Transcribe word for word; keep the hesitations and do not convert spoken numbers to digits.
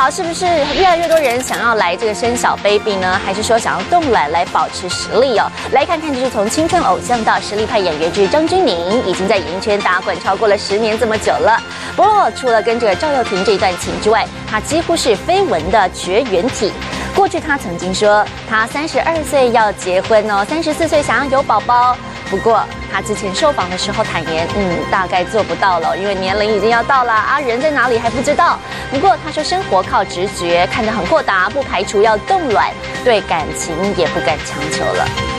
好，是不是越来越多人想要来这个生小 baby 呢？还是说想要冻卵来保持实力哦？来看看，就是从青春偶像到实力派演员，就是张钧甯已经在演艺圈打滚超过了十年这么久了。不过，除了跟这个赵又廷这一段情之外，他几乎是绯闻的绝缘体。过去他曾经说，他三十二岁要结婚哦，三十四岁想要有宝宝。不过他之前受访的时候坦言，嗯，大概做不到了，因为年龄已经要到了啊，人在哪里还不知道。不过他说生活靠直觉，看得很豁达，不排除要冻卵，对感情也不敢强求了。